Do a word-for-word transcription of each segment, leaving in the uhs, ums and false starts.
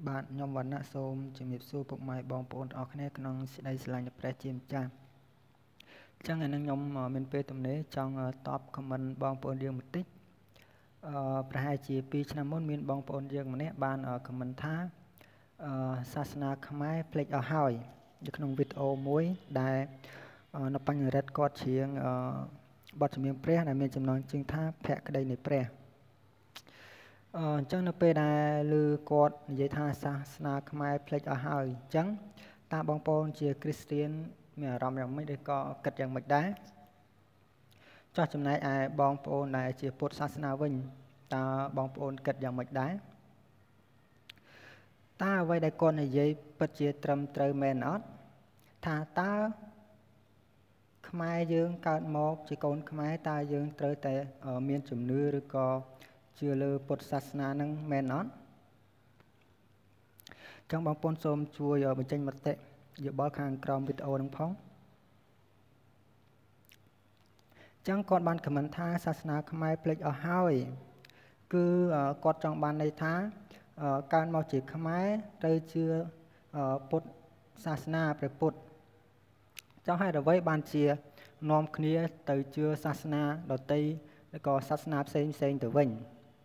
បាទខ្ញុំវណ្ណៈសូមជំរាបសួរពុកម៉ែបងប្អូនទាំងអស់គ្នាក្នុងសេចក្តីស្រឡាញ់ព្រះជាម្ចាស់អញ្ចឹងឥឡូវខ្ញុំមានពេលទំនេរចង់តបខមមិនបងប្អូនយើងបន្តិចអឺប្រហែលជាពីរឆ្នាំមុនមានបងប្អូនយើងម្នាក់បានខមមិនថាអឺសាសនាខ្មែរភ្លេចអស់ហើយនៅក្នុងវីដេអូមួយដែលនៅបញ្ញរិទ្ធគាត់ច្រៀងអឺបទចម្រៀងព្រះដែលមានចំណងជើងថាភក្តីនៃព្រះអឺអញ្ចឹងនៅពេលដែលឮគាត់និយាយថាសាសនាខ្មែរភ្លេចអស់ហើយអញ្ចឹងតើបងប្អូនជាគ្រីស្ទានមានអារម្មណ៍យ៉ាងម៉េចឬក៏គិតយ៉ាងម៉េចដែរចោះចំណែកឯបងប្អូនដែលជាពុទ្ធសាសនាវិញតើបងប្អូនគិតយ៉ាងម៉េចដែរតើអ្វីដែលគាត់និយាយពិតជាត្រឹមត្រូវមែនអត់ថាតើខ្មែរយើងកើតមកជាកូនខ្មែរតើយើងត្រូវតែមានជំនឿឬក៏ជឿលើពុទ្ធសាសនានឹងមែនអត់ចឹងបងប្អូនសូមជួយបញ្ចេញមតិយោបល់ខាងក្រោមវីដេអូនឹងផងចឹងគាត់បានខមមិនថាសាសនាខ្មែរភ្លេចអស់ហើយគឺគាត់ចង់បានន័យថាកើតមកជាខ្មែរត្រូវជឿពុទ្ធសាសនាព្រះពុទ្ធចង់ហេតុអ្វីបានជានាំគ្នាទៅជឿសាសនាដទៃឬក៏សាសនាផ្សេងផ្សេងទៅវិញ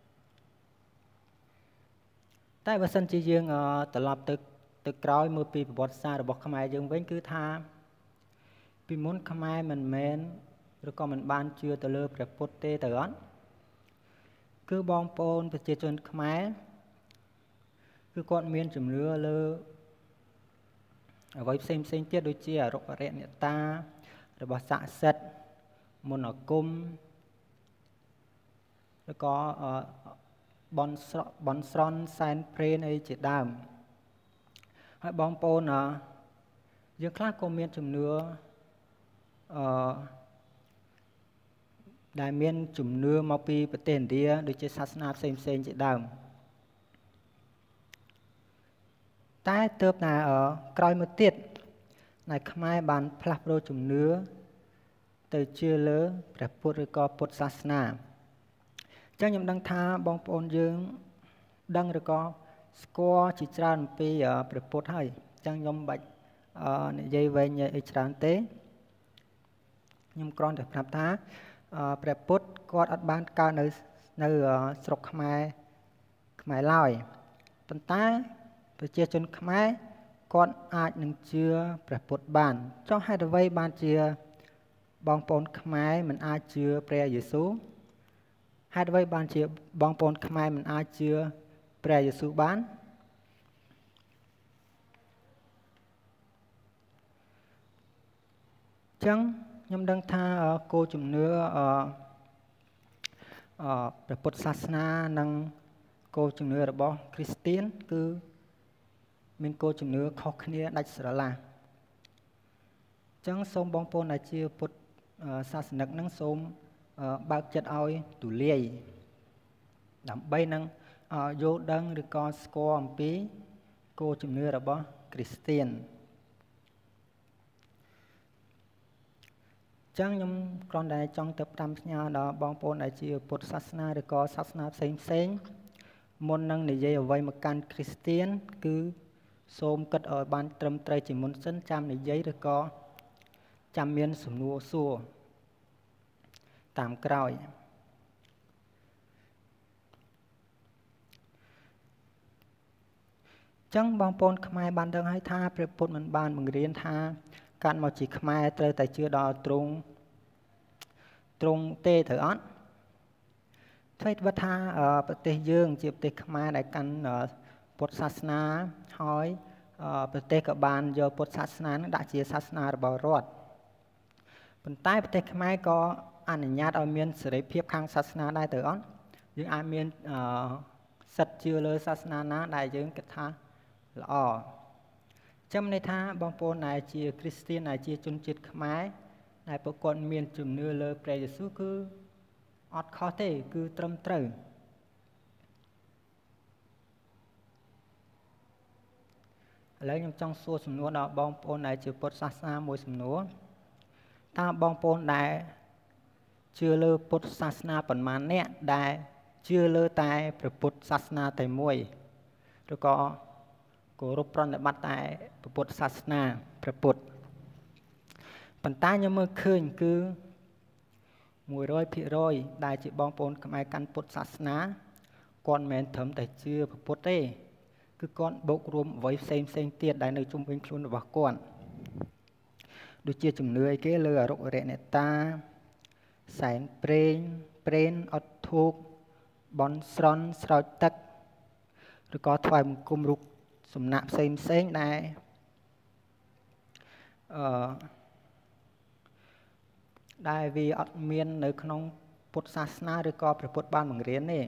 តែបើសិនជាយើងត្រឡប់ទៅទៅក្រោយមើលពីប្រវត្តិសាស្ត្ររបស់ខ្មែរយើងវិញគឺថាពីមុនខ្មែរមិនមែនឬក៏មិនបានជឿទៅលើព្រះពុទ្ធទេទៅអត់គឺបងប្អូនប្រជាជនខ្មែរគឺគាត់មានជំនឿលើអ្វីផ្សេងផ្សេងទៀតដូចជាអរុបរិអ្នកតារបស់ស័ក្តិសិទ្ធិមន្តអាគមឬក៏បនស្របនស្រន់សែនព្រេនអីជាដើមហើយបងប្អូនយើងខ្លះក៏មានជំនឿអឺដែលមានជំនឿមកពីប្រទេសឥណ្ឌាដូចជាសាសនាផ្សេងផ្សេងជាដើមតែទើបតែក្រោយមកទៀតណៃខ្មែរបានផ្លាស់ប្ដូរជំនឿទៅជឿលើព្រះពុទ្ធឬក៏ពុទ្ធសាសនាអញ្ចឹងខ្ញុំដឹងថាបងប្អូនយើងដឹងឬក៏ស្គាល់ជាច្រើនអំពីព្រះពុទ្ធហើយអញ្ចឹងខ្ញុំបាច់និយាយវែងអីច្រើនទេខ្ញុំគ្រាន់តែប្រាប់ថាព្រះពុទ្ធគាត់អត់បានកើតនៅនៅស្រុកខ្មែរខ្មែរឡើយប៉ុន្តែប្រជាជនខ្មែរគាត់អាចនឹងជឿព្រះពុទ្ធបានចុះហេតុអ្វីបានជាបងប្អូនខ្មែរមិនអាចជឿព្រះយេស៊ូវហេតុអ្វីបានជាបងប្អូនខ្មែរមិនអាចជឿព្រះយេស៊ូវបានអញ្ចឹងខ្ញុំដឹងថាគោលជំនឿអឺព្រះពុទ្ធសាសនានិងគោលជំនឿរបស់គ្រីស្ទានគឺមានគោលជំនឿខុសគ្នាដាច់ស្រឡះអញ្ចឹងសូមបងប្អូនដែលជាពុទ្ធសាសនិកនឹងសូមបើកចិត្តឲ្យទូលាយដើម្បីនឹងយល់ដឹងឬក៏ស្គាល់អំពីគោលជំនឿរបស់គ្រីស្ទានអញ្ចឹងខ្ញុំគ្រាន់តែចង់ទៅផ្ដាំផ្ញើដល់បងប្អូនដែលជាពុទ្ធសាសនាឬក៏សាសនាផ្សេងផ្សេងមុននឹងនិយាយអ្វីមកកាន់គ្រីស្ទានគឺសូមគិតឲ្យបានត្រឹមត្រូវជាមុនសិនចាំនិយាយឬក៏ចាំមានសំណួរសួរតាមក្រោយចឹងបងប្អូនខ្មែរបានដឹងហើយថាព្រះពុទ្ធមិនបានបង្រៀនថាកាត់មកជាខ្មែរត្រូវតែជឿដល់ទ្រង់ទ្រង់ទេត្រូវអត់ថ្មីត្បិតថាប្រទេសយើងជាប្រទេសខ្មែរដែលកាន់ពុទ្ធសាសនាហើយប្រទេសក៏បានយកពុទ្ធសាសនានឹងដាក់ជាសាសនារបស់រដ្ឋប៉ុន្តែប្រទេសខ្មែរក៏អនុញ្ញាតឲ្យមានសេរីភាពខាងសាសនាដែរទៅអត់យើងអាចមានសិទ្ធិជឿលើសាសនាណាដែលយើងគិតថាល្អចាំន័យថាបងប្អូនដែលជាគ្រីស្ទានដែលជាជនជាតិខ្មែរដែលពួកគាត់មានជំនឿលើព្រះយេស៊ូវគឺអត់ខុសទេគឺត្រឹមត្រូវឥឡូវខ្ញុំចង់សួរសំណួរដល់បងប្អូនដែលជាពុទ្ធសាសនាមួយសំណួរតើបងប្អូនដែលជឿលើពុទ្ធសាសនាប៉ុន្មានអ្នកដែលជឿលើតែព្រះពុទ្ធសាសនាតែមួយឬក៏គោរពប្រណិប័តតែពុទ្ធសាសនាព្រះពុទ្ធប៉ុន្តែខ្ញុំមើលឃើញគឺមួយរយភាគរយដែលជាបងប្អូនខ្មែរកាន់ពុទ្ធសាសនាគាត់មិនមែនត្រឹមតែជឿព្រះពុទ្ធទេគឺគាត់បូករួមអ្វីផ្សេងផ្សេងទៀតដែលនៅជុំវិញខ្លួនរបស់គាត់ដូចជាជំនឿអីគេលើអរុក្ខរអ្នកតាសែនព្រេងព្រេនអត់ធូបបន់ស្រន់ស្រោចទឹកឬក៏ថ្វាយបង្គំរូបសំណាក់ផ្សេងផ្សេងដែរអឺដែលវាអត់មាននៅក្នុងពុទ្ធសាសនាឬក៏ព្រះពុទ្ធបានបង្រៀនទេ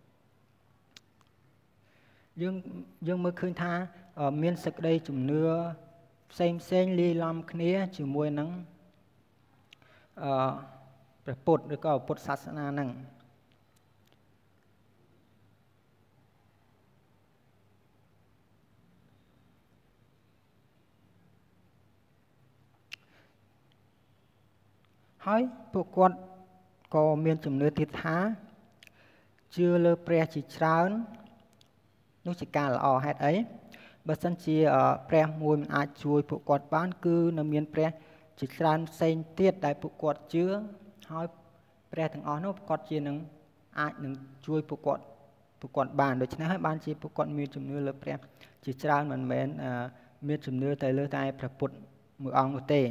យើងយើងមើលឃើញថាមានសេចក្តីជំនឿផ្សេងផ្សេងលាយឡំគ្នាជាមួយនឹងអឺព្រះពុទ្ធឬក៏ពុទ្ធសាសនាហ្នឹងហើយពួកគាត់ក៏មានជំនឿទៀតថាជឿលើព្រះជាច្រើននោះជាការល្អហេតុអីបើសិនជាព្រះមួយមិនអាចជួយពួកគាត់បានគឺនៅមានព្រះជាច្រើនផ្សេងទៀតដែលពួកគាត់ជឿហើយព្រះទាំងអស់នោះគាត់ជានឹងអាចនឹងជួយពួកគាត់ពួកគាត់បានដូច្នេះហើយបានជាពួកគាត់មានជំនឿលើព្រះជាច្រើនមិនមែនមានជំនឿតែលើតែព្រះពុទ្ធមួយអង្គនោះទេ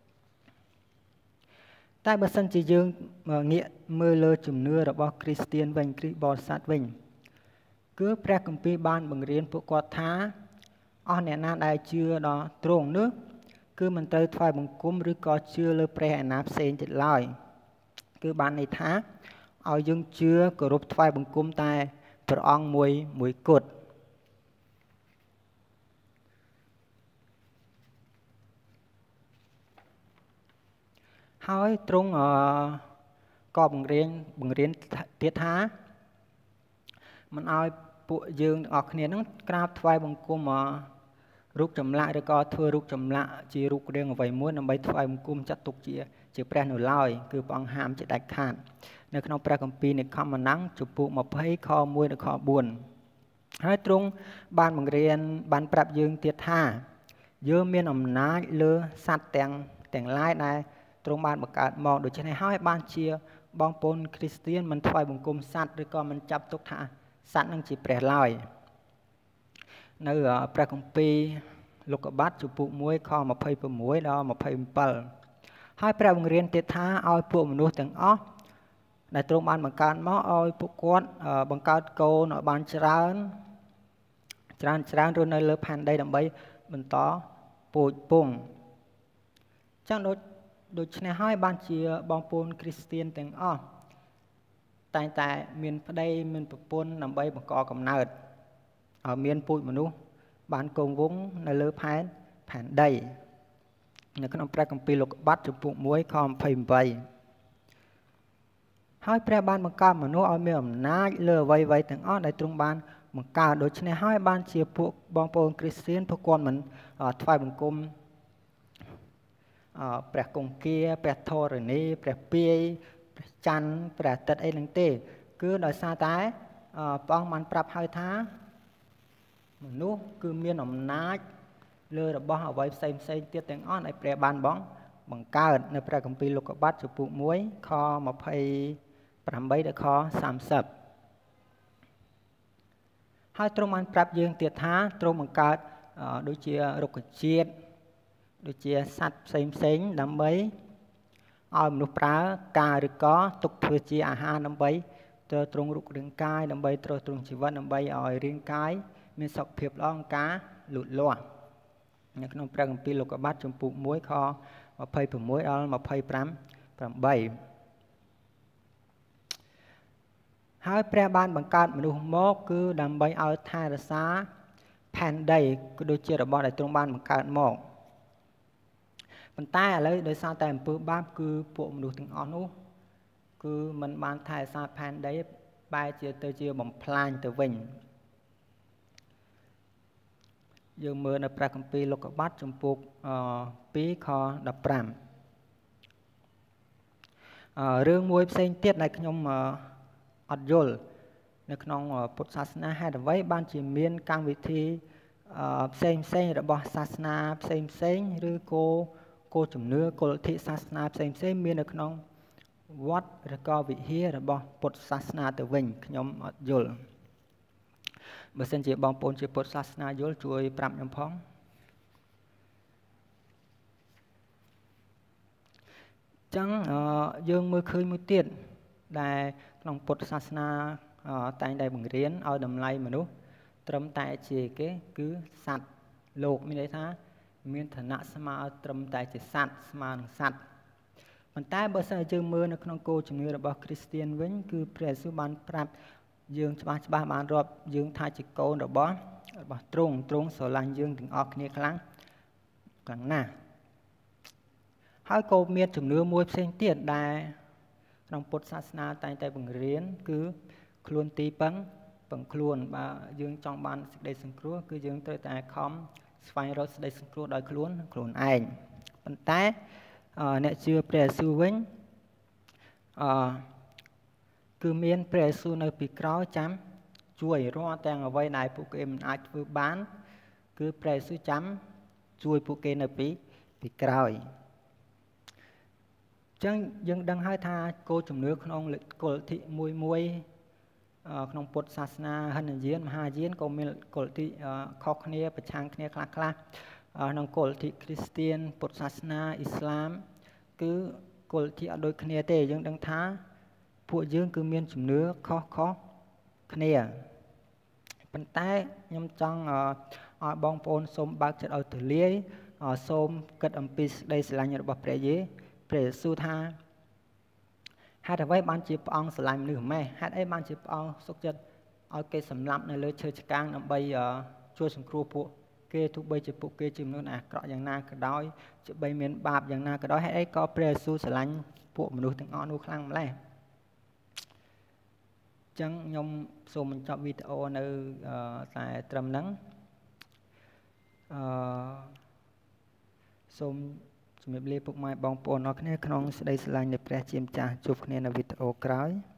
តែបើសិនជាយើងងាកមើលលើជំនឿរបស់គ្រីស្ទានវិញគ្រីស្ទបរិស័ទវិញគឺព្រះគម្ពីរបានបង្រៀនពួកគាត់ថាអស់អ្នកណាដែលជឿដល់ទ្រង់នោះគឺមិនត្រូវថ្វាយបង្គំឬក៏ជឿលើព្រះឯណាផ្សេងទៀតឡើយគឺបានន័យថាឲ្យយើងជឿគោរពថ្វាយបង្គំតែព្រះអង្គមួយមួយគត់ហើយទ្រង់ក៏បង្រៀនបង្រៀនទៀតថាមិនឲ្យពួកយើងទាំងអស់គ្នានឹងក្រាបថ្វាយបង្គំរូបចម្លាក់ឬក៏ធ្វើរូបចម្លាក់ជារូបរាងអ្វីមួយដើម្បីថ្វាយបង្គំចាត់ទុកជាជាព្រះនៅឡើយគឺព្រះអង្គហាមជាដាច់ខាតនៅក្នុងព្រះគម្ពីរនិក្ខមណាំងជំពូកยี่สิบខមួយដល់ខbốnហើយទ្រង់បានបង្រៀនបានប្រាប់យើងទៀតថាយើងមានអំណាចលើសត្វទាំងទាំងឡាយដែលទ្រង់បានបង្កើតមកដូច្នេះហើយបានជាបងប្អូនគ្រីស្ទានមិនថ្វាយបង្គំសត្វឬក៏មិនចាប់ទុកថាសត្វនឹងជាព្រះឡើយនៅព្រះគម្ពីរលោកុបាទជំពូកមួយខยี่สิบหกដល់ยี่สิบเจ็ดហើយព្រះបង្រៀនទៀតថាឲ្យពួកមនុស្សទាំងអស់ដែលទ្រង់បានបង្កើតមកឲ្យពួកគាត់បង្កើតកូនឲ្យបានច្រើនច្រើនច្រើនរស់នៅលើផែនដីដើម្បីបន្តពូជពង្សចឹងដូចដូច្នេះហើយបានជាបងប្អូនគ្រីស្ទានទាំងអស់តែងតែមានប្តីមានប្រពន្ធដើម្បីបង្កកំណើតឲ្យមានពូជមនុស្សបានគង់វង្សនៅលើផែនផែនដីនៅក្នុងព្រះគម្ពីរលោកុបាទជំពូកមួយខยี่สิบแปดហើយព្រះបានបង្កើតមនុស្សឲ្យមានអំណាចលើអ្វីៗទាំងអស់ដែលទ្រង់បានបង្កើតដូច្នេះហើយបានជាពួកបងប្អូនគ្រីស្ទានពួកគាត់មិនថ្វាយបង្គំព្រះគង្គាព្រះធរណីព្រះពាយព្រះច័ន្ទព្រះអាទិត្យអីហ្នឹងទេគឺដោយសារតែព្រះអង្គបានប្រាប់ហើយថាមនុស្សគឺមានអំណាចលើរបស់អ្វីផ្សេងផ្សេងទៀតទាំងអស់ដែលព្រះបានបងបង្កើតនៅព្រះគម្ពីរលោកុបាទជំពូកមួយខยี่สิบแปดដល់ខสามสิบហើយទ្រង់បានប្រាប់យើងទៀតថាទ្រង់បង្កើតដូចជារុក្ខជាតិដូចជាសត្វផ្សេងផ្សេងដើម្បីឲ្យមនុស្សប្រើការឬក៏ទុកធ្វើជាអាហារដើម្បីទ្រទ្រង់រូបរាងកាយដើម្បីទ្រទ្រង់ជីវិតដើម្បីឲ្យរាងកាយមានសុខភាពល្អក្នុងការលូតលាស់នៅក្នុងព្រះគម្ពីរលោកុបាទជំពូកមួយខยี่สิบหกដល់ยี่สิบแปดហើយព្រះបានបង្កើតមនុស្សមកគឺដើម្បីឲ្យថែរក្សាផែនដីក៏ដូចជារបស់ដែលទ្រង់បានបង្កើតមកប៉ុន្តែឥឡូវដោយសារតែអំពើបាបគឺពួកមនុស្សទាំងអស់នោះគឺមិនបានថែរក្សាផែនដីបែរជាទៅជាបំផ្លាញទៅវិញយើងមើលនៅព្រះគម្ពីរលោកុបាទជំពូកពីរខยี่สิบห้าរឿងមួយផ្សេងទៀតដែលខ្ញុំអត់យល់នៅក្នុងពុទ្ធសាសនាហេតុអ្វីបានជាមានកម្មវិធីផ្សេងផ្សេងរបស់សាសនាផ្សេងផ្សេងឬក៏គោលជំនឿគោលលទ្ធិសាសនាផ្សេងផ្សេងមាននៅក្នុងវត្តឬក៏វិហាររបស់ពុទ្ធសាសនាទៅវិញខ្ញុំអត់យល់បើសិនជាបងប្អូនជាពុទ្ធសាសនាយល់ជួយប្រាប់ខ្ញុំផងចឹងយើងមើលឃើញមួយទៀតដែលក្នុងពុទ្ធសាសនាតែងតែបង្រៀនឲ្យតម្លៃមនុស្សត្រឹមតែជាគេគឺសត្វលោកមានន័យថាមានឋានៈស្មើត្រឹមតែជាសត្វស្មើនឹងសត្វប៉ុន្តែបើសិនជាយើងមើលនៅក្នុងគោលជំនឿរបស់គ្រីស្ទានវិញគឺព្រះយេស៊ូវបានប្រាប់យើងច្បាស់ច្បាស់បានរាប់យើងថាជាកូនរបស់របស់ទ្រង់ទ្រង់ស្រឡាញ់យើងទាំងអស់គ្នាខ្លាំងខ្លាំងណាស់ហើយក៏មានជំនឿមួយផ្សេងទៀតដែលក្នុងពុទ្ធសាសនាតែងតែបង្រៀនគឺខ្លួនទីពឹងពឹងខ្លួនបើយើងចង់បានសេចក្តីសង្គ្រោះគឺយើងត្រូវតែខំស្វែងរកសេចក្តីសង្គ្រោះដោយខ្លួនខ្លួនឯងប៉ុន្តែអ្នកជឿព្រះយេស៊ូវវិញអឺគឺមានព្រះយេស៊ូវនៅពីក្រោយចាំជួយរាល់ទាំងអ្វីដែលពួកគេមិនអាចធ្វើបានគឺព្រះយេស៊ូវចាំជួយពួកគេនៅពីពីក្រោយអញ្ចឹងយើងដឹងហើយថាគោលជំនឿក្នុងគោលលទ្ធិមួយមួយក្នុងពុទ្ធសាសនាហិនយានមហាយានក៏មានគោលលទ្ធិខុសគ្នាប្រឆាំងគ្នាខ្លះខ្លះក្នុងគោលលទ្ធិគ្រីស្ទានពុទ្ធសាសនាអ៊ីស្លាមគឺគោលលទ្ធិអត់ដូចគ្នាទេយើងដឹងថាពួកយើងគឺមានជំនឿខុសខុសគ្នាប៉ុន្តែខ្ញុំចង់ឲ្យបងប្អូនសូមបើកចិត្តឲ្យទូលាយសូមគិតអំពីសេចក្តីស្រឡាញ់របស់ព្រះយេព្រះយេស៊ូវថាហេតុអ្វីបានជាព្រះអង្គស្រឡាញ់មនុស្សម្េះហេតុអីបានជាព្រះអង្គសុខចិត្តឲ្យគេសម្លាប់នៅលើឈើឆ្កាងដើម្បីជួយសង្គ្រោះពួកគេទោះបីជាពួកគេជាមនុស្សអាក្រក់យ៉ាងណាក៏ដោយជាបីមានបាបយ៉ាងណាក៏ដោយហេតុអីក៏ព្រះយេស៊ូវស្រឡាញ់ពួកមនុស្សទាំងអស់នោះខ្លាំងម្ល៉េះអញ្ចឹងខ្ញុំសូមបញ្ចប់វីដេអូនៅតែត្រឹមហ្នឹងអឺសូមជំរាបលាពុកម៉ែបងប្អូនអរគ្នាក្នុងសេចក្តីស្រឡាញ់នៃព្រះជាម្ចាស់ជួបគ្នានៅវីដេអូក្រោយ